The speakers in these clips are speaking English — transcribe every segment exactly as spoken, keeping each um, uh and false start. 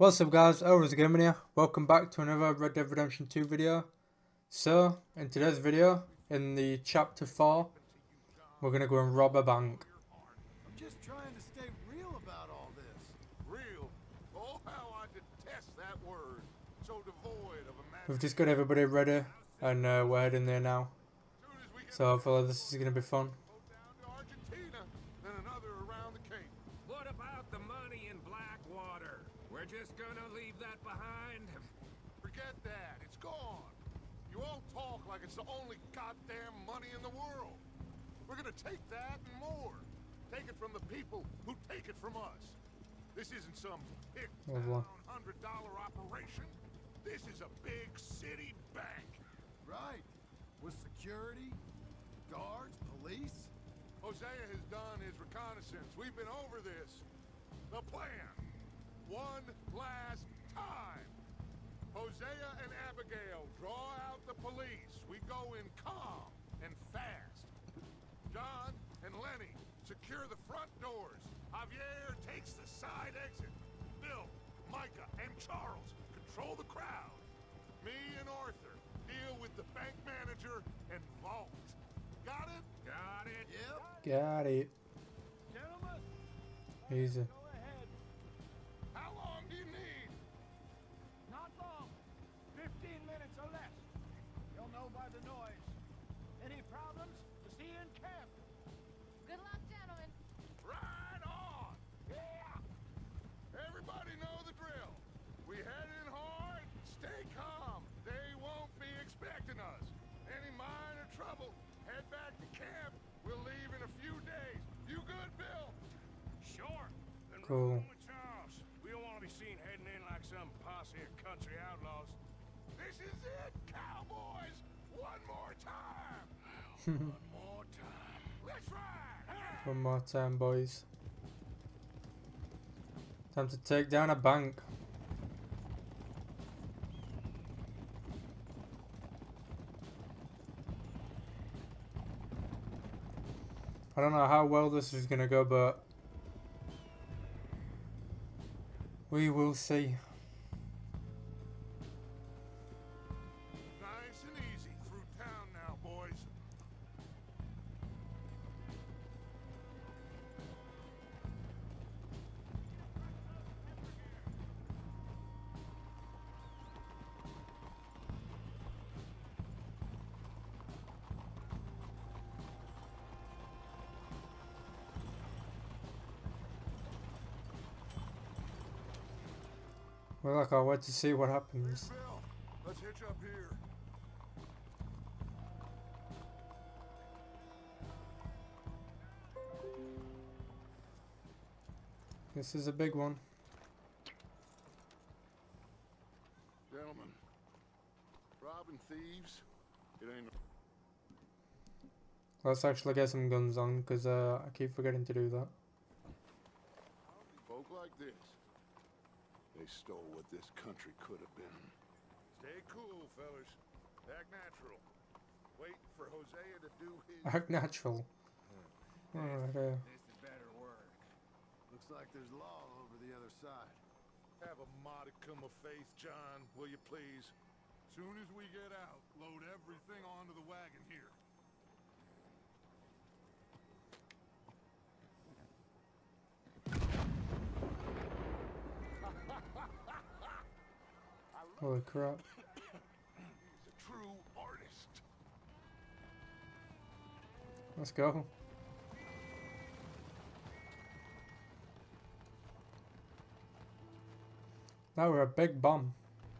What's up guys, HELLRAISERGaming here. Welcome back to another Red Dead Redemption two video. So, in today's video, in the chapter four, we're gonna go and rob a bank. I'm just trying to stay real about all this. Real? Oh, how I detest that word. So devoid of imagination. We've just got everybody ready, and uh, we're heading there now. So I feel like this is gonna be fun. Down to Argentina, then another around the Cape. What about the money in Blackwater? We're just gonna leave that behind? Forget that. It's gone. You all talk like it's the only goddamn money in the world. We're gonna take that and more. Take it from the people who take it from us. This isn't some pick down hundred dollar operation. This is a big city bank. Right. With security, guards, police. Hosea has done his reconnaissance. We've been over this. The plan. One last time. Hosea and Abigail draw out the police. We go in calm and fast. John and Lenny secure the front doors. Javier takes the side exit. Bill, Micah, and Charles control the crowd. Me and Arthur deal with the bank manager and vault. Got it? Got it? Yep. Got it. Gentlemen, Easy. go ahead. How long do you need? Not long. Fifteen minutes or less. You'll know by the noise. Any problems? See you in camp. Good luck, gentlemen. Right on! Yeah! Everybody know the drill. We head in hard, stay calm. They won't be expecting us. Any minor trouble, head back to camp. We'll leave in a few days. You good, Bill? Sure. Then Cool. roll with Charles. We don't want to be seen heading in like some posse of country outlaws. This is it, cowboys! One more time! One more time. Let's ride! One more time, boys. Time to take down a bank. I don't know how well this is gonna go, but we will see. Nice and easy through town now, boys. Well, I can't wait to see what happens. Bill, let's hitch up here. This is a big one. Gentlemen, robbing thieves, it ain't... Let's actually get some guns on, because uh, I keep forgetting to do that. Folk like this, they stole what this country could have been. Stay cool, fellas. Act natural. Wait for Hosea to do his... Act natural. Alright, uh, This is better work. Looks like there's law over the other side. Have a modicum of faith, John, will you please? Soon as we get out, load everything onto the wagon here. holy crap. He's a true artist. Let's go. Now we're a big bomb.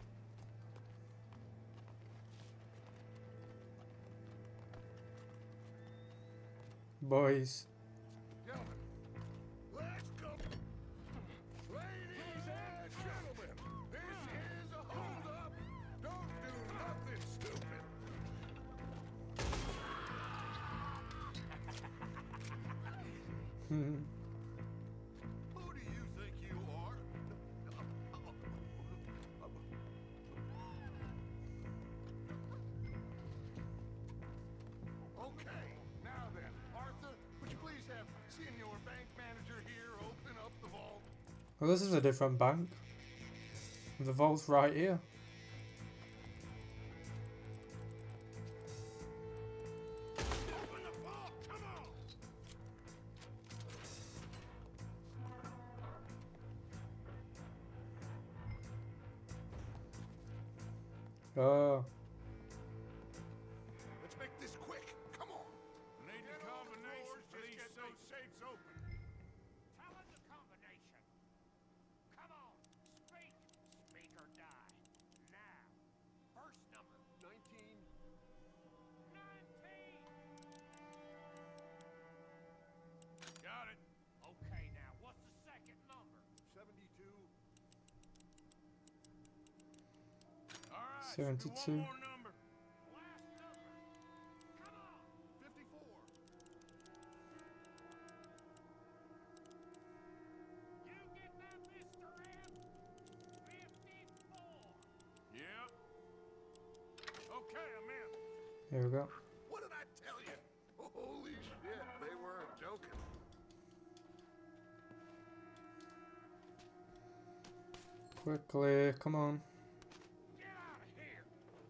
Boys. Gentlemen, let's go. Ladies and gentlemen, this is a hold-up. Don't do nothing stupid. Hmm. Who do you think you are? Okay, now then, Arthur, would you please have Senior Bank Manager here open up the vault? Well, this is a different bank. The vault's right here. Open the vault! Come on! Oh. Let's make this quick. Come on. Need the combination for these Get those safes open. Tell him the combination. Come on, speak. Speak or die. Now. First number. Nineteen. Nineteen. Got it. Okay, now what's the second number? Seventy-two. All right. seventy-two. One more number. Last number. Come on. Fifty-four. You get that, Mister M? Fifty-four. Yep. Okay, I'm in. Here we go. What did I tell you? Holy shit, they weren't joking. Quickly, come on. Get out of here.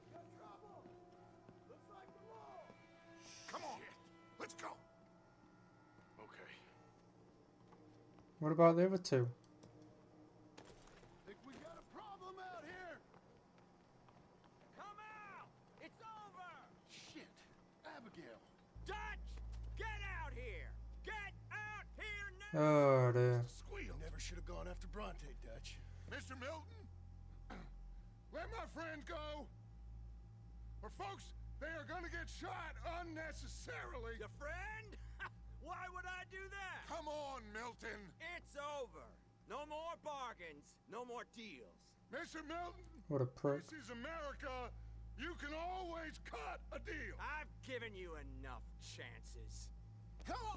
Come on, let's go. Okay. What about the other two? Think we got a problem out here. Come out. It's over. Shit, Abigail. Dutch, get out here. Get out here now. Oh dear. Squeal. Never should have gone after Bronte, Dutch. Mister Milton, let my friend go. Or folks, they are gonna get shot unnecessarily. Your friend? Why would I do that? Come on, Milton. It's over. No more bargains. No more deals. Mister Milton, What a prick. this is America. You can always cut a deal. I've given you enough chances. Come on.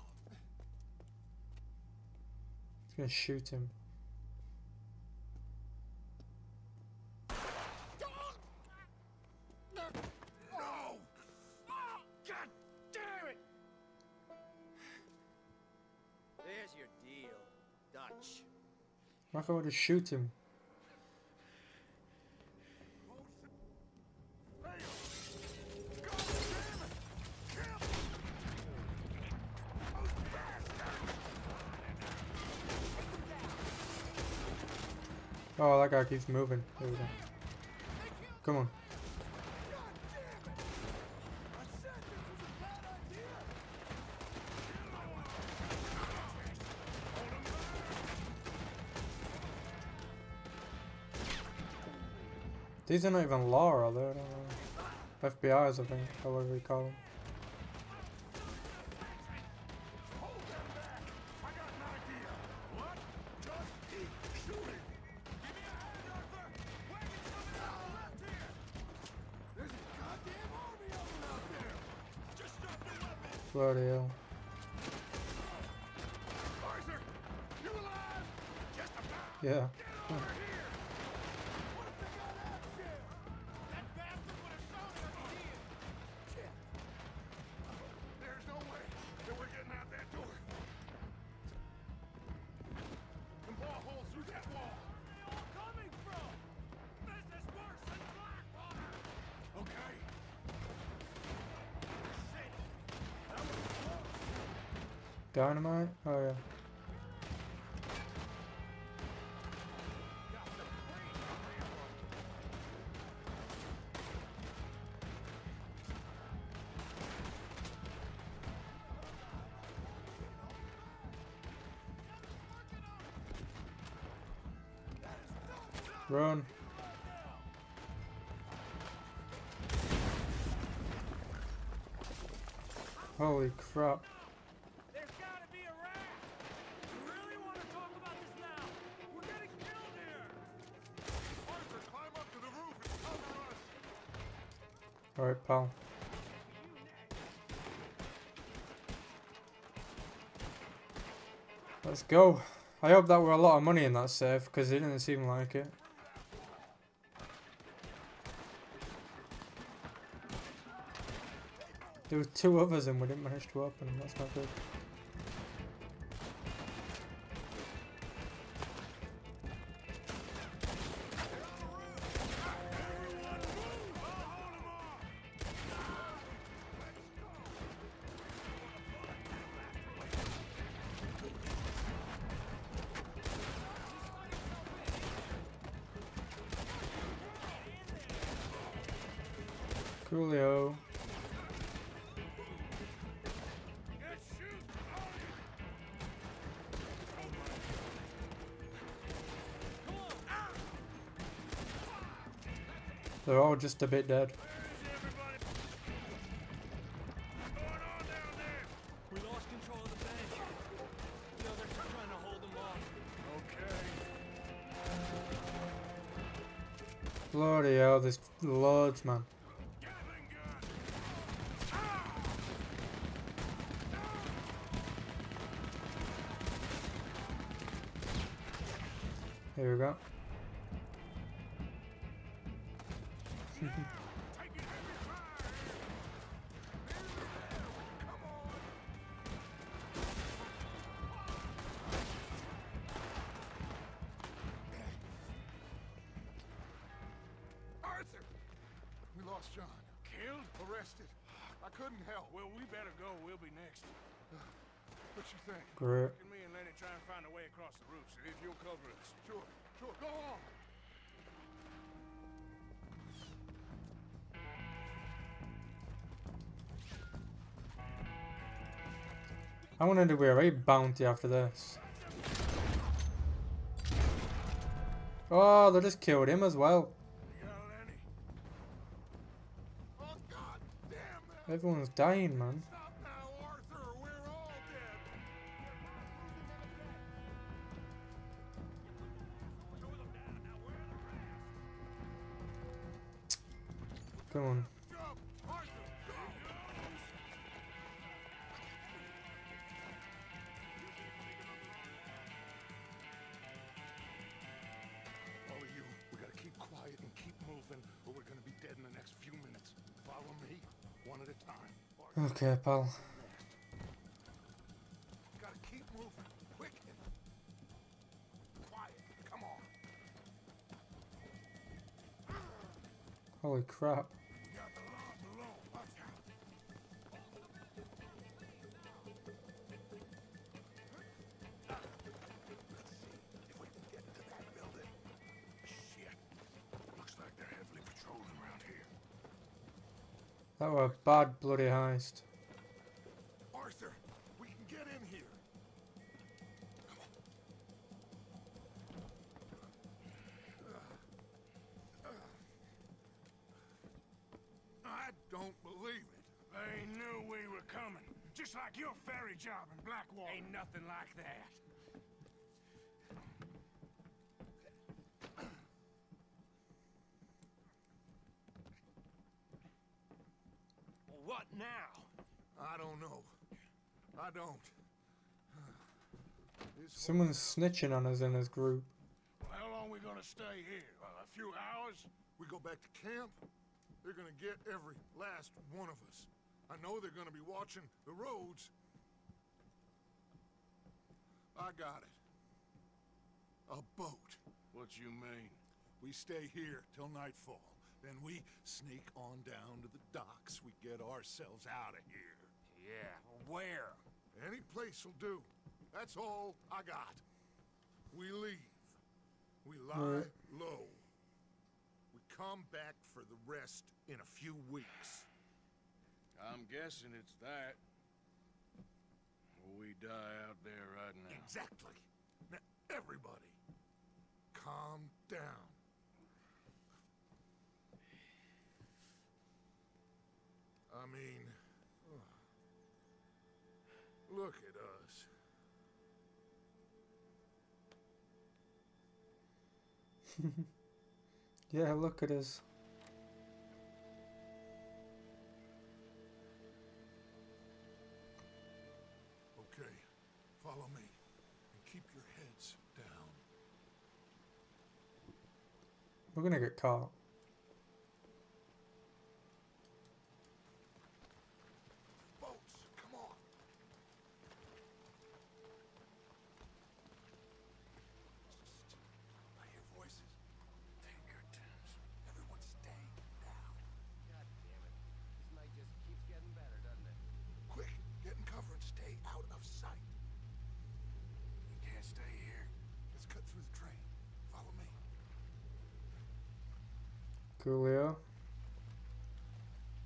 He's gonna shoot him. No. God damn it! There's your deal, Dutch. Why can't we just shoot him? Oh, that guy keeps moving. There we go. Come on. These are not even law, are they? I don't know. F B Is, I think, however we call them. Bloody hell. Arthur, you alive? Just about. Yeah. Over here. What if they got Abigail? That bastard would have shown her he did. Shit. There's no way that we're getting out that door. Some ball holes through that wall. Where are they all coming from? This is worse than Blackwater. Okay. Shit. Dynamite? Oh, yeah. Run. Holy crap. There's gotta be a rat. You really want to talk about this now? We're getting killed here. Arthur, climb up to the roof and cover us. Alright, pal. Let's go. I hope that were a lot of money in that safe, because it didn't seem like it. There were two others and we didn't manage to open them, that's not good. Coolio. They're all just a bit dead. We lost control of the bank. The others are trying to hold them off. Okay. Bloody hell, there's loads, man. Here we go. Arthur! We lost John. Killed? Arrested. I couldn't help. Well, we better go. We'll be next. What you think? Great. Can me and Lenny try and find a way across the roof, so if you'll cover us. Sure, sure, go on. I want to do a raid bounty after this. Oh, they just killed him as well. You got Lenny? Oh, God damn it! Everyone's dying, man. Stop now, Arthur, or we're all dead. Come on. Jump! Arthur, go! All of you, we gotta keep quiet and keep moving, or we're gonna be dead in the next few minutes. Follow me, one at a time. Arthur, Okay, pal. gotta keep moving, quick and quiet. Come on. Holy crap. We got the lot below. Watch out. Let's see if we can get to that building. Shit. Looks like they're heavily patrolling around here. That was a bad bloody heist. Arthur, we can get in here. Come on. I don't believe it. They knew we were coming. Just like your ferry job in Blackwater. Ain't nothing like that. Well, what now? I don't know. I don't. This Someone's snitching on us in this group. Well, how long we gonna stay here? Uh, a few hours? We go back to camp, they're gonna get every last one of us. I know they're gonna be watching the roads. I got it. A boat. What you mean? We stay here till nightfall. Then we sneak on down to the docks. We get ourselves out of here. Yeah, where? Any place will do. That's all I got. We leave. We lie Alright. low. We come back for the rest in a few weeks. I'm guessing it's that. Or we die out there right now. Exactly. Now, everybody, calm down. I mean, look at us. Yeah, look at us. Okay, follow me and keep your heads down. We're gonna get caught. Boats, come on. I hear voices. Pinkertons. Everyone stay down. God damn it. This night just keeps getting better, doesn't it? Quick, get in cover and stay out of sight. We can't stay here. Let's cut through the train. Follow me. Coolio.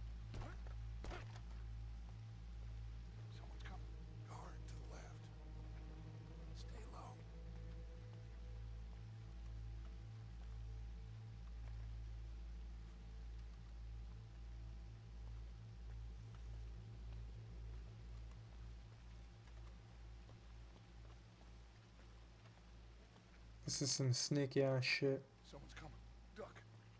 This is some sneaky ass shit. Someone's coming. Duck.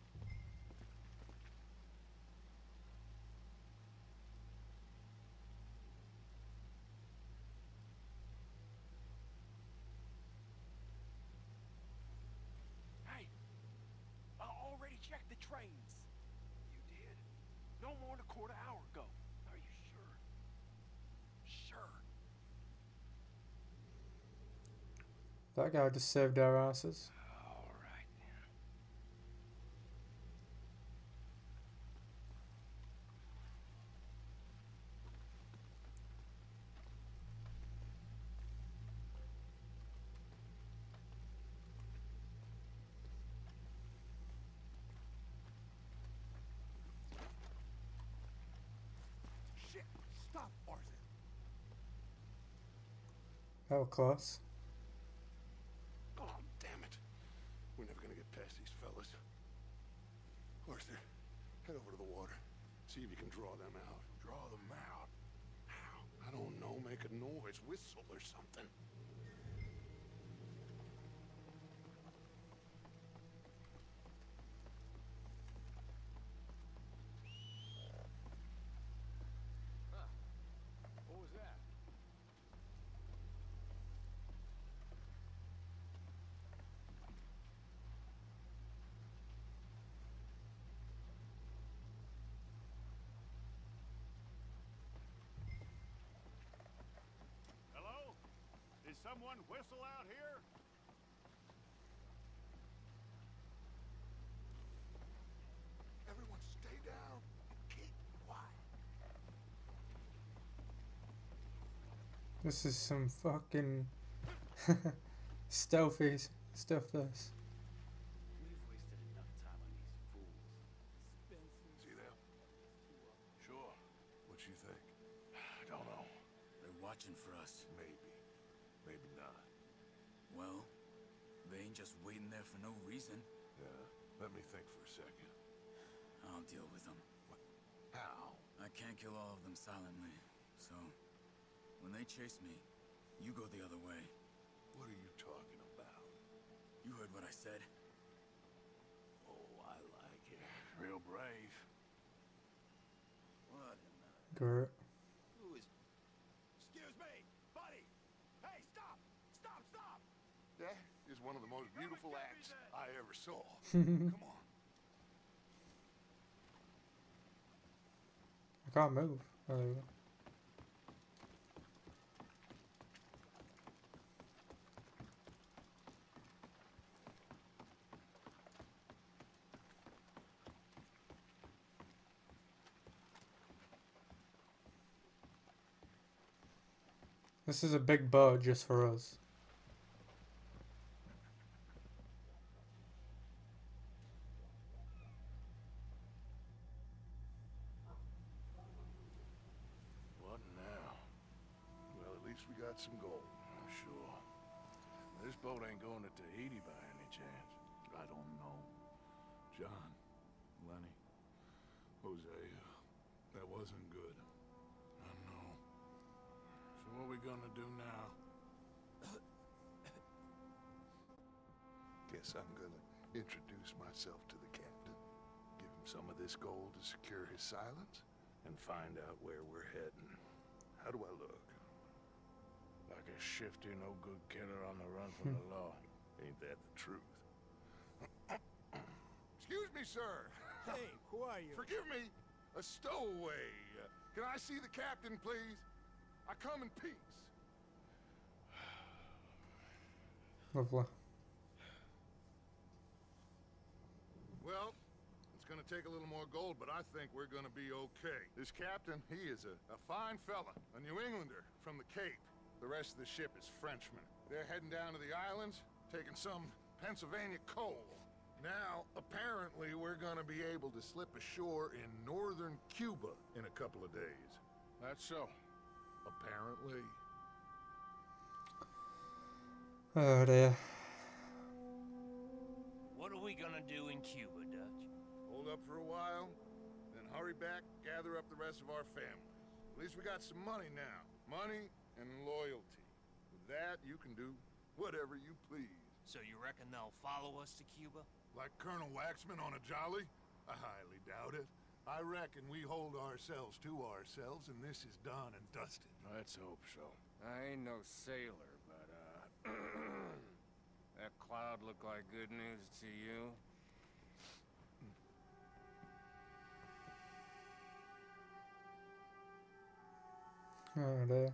Hey, I already checked the trains. You did? No more than a quarter hour ago. Are you sure? Sure. That guy just saved our asses. All right then. Shit! Stop, Forza. That was close. Oh, damn it. We're never gonna get past these fellas. Arthur, head over to the water. See if you can draw them out. Draw them out? How? I don't know. Make a noise. Whistle or something. What was that? Hello? Is someone whistle out here? Everyone stay down. Keep quiet. This is some fucking stealthy stuff. This. We've wasted enough time on these fools. See them? Sure. What you think? I don't know. They're watching for us. Maybe. Maybe not. Well, they ain't just waiting there for no reason. Yeah. Let me think for a second. I'll deal with them. How? I can't kill all of them silently, so when they chase me, you go the other way. What are you talking about? You heard what I said. Oh, I like it. Real brave. What in the... Great. Who is... Excuse me, buddy. Hey, stop! Stop! Stop! That is one of the most beautiful Come and get me acts then. I ever saw. Come on. I can't move. Oh, there we go. This is a big boat just for us. What now? Well, at least we got some gold. I'm sure. This boat ain't going to Tahiti by any chance. I don't know. John, Lenny, Hosea, that wasn't good. I know. So what are we gonna do now? Guess I'm gonna introduce myself to the captain. Give him some of this gold to secure his silence, and find out where we're heading. How do I look? Like a shifty, no-good killer on the run from the law. Ain't that the truth? Excuse me, sir. Hey, who are you? Forgive me, a stowaway. Uh, can I see the captain, please? I come in peace. Lovely. Well, it's gonna take a little more gold, but I think we're gonna be okay. This captain, he is a, a fine fella, a New Englander from the Cape. The rest of the ship is Frenchmen. They're heading down to the islands, taking some Pennsylvania coal. Now, apparently, we're gonna be able to slip ashore in northern Cuba in a couple of days. That's so. Apparently. Oh dear. What are we gonna do in Cuba, Dutch? Hold up for a while, then hurry back, gather up the rest of our families. At least we got some money now. Money and loyalty. With that, you can do whatever you please. So you reckon they'll follow us to Cuba? Like Colonel Waxman on a jolly? I highly doubt it. I reckon we hold ourselves to ourselves and this is done and dusted. Let's hope so. I ain't no sailor, but, uh... that cloud look like good news to you? Oh dear.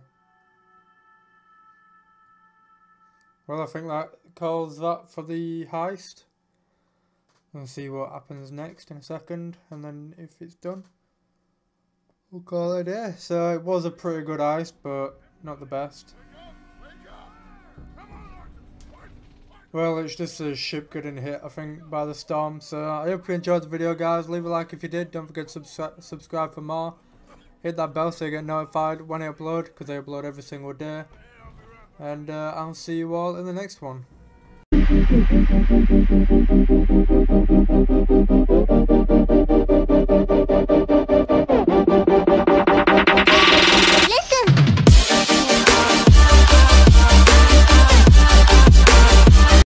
Well, I think that calls that for the heist. We'll see what happens next in a second, and then if it's done, we'll call it a day. So it was a pretty good heist, but not the best. Well, it's just a ship getting hit, I think, by the storm. So I hope you enjoyed the video, guys. Leave a like if you did. Don't forget to subscri subscribe for more. Hit that bell so you get notified when I upload, because I upload every single day. And uh, I'll see you all in the next one. Thank you.